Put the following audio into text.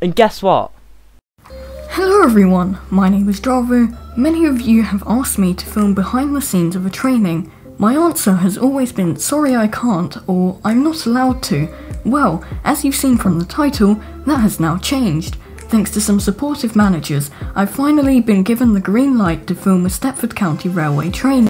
And guess what? Hello everyone, my name is Draavo. Many of you have asked me to film behind the scenes of a training. My answer has always been sorry I can't, or I'm not allowed to. Well, as you've seen from the title, that has now changed. Thanks to some supportive managers, I've finally been given the green light to film a Stepford County Railway training.